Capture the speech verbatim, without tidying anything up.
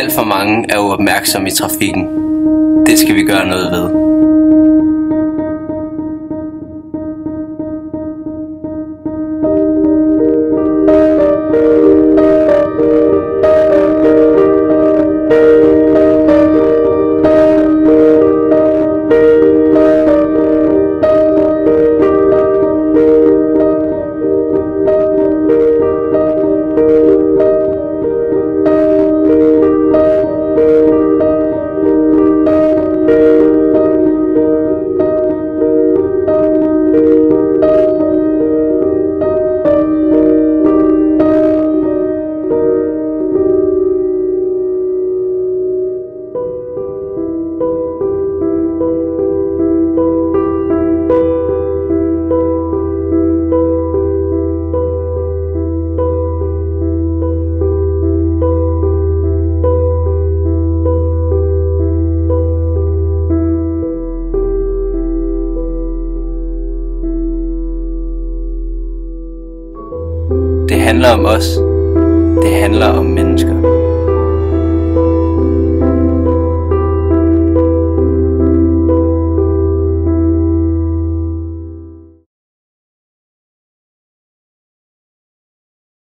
Alt for mange er uopmærksomme i trafikken. Det skal vi gøre noget ved. Det handler om os. Det handler om mennesker.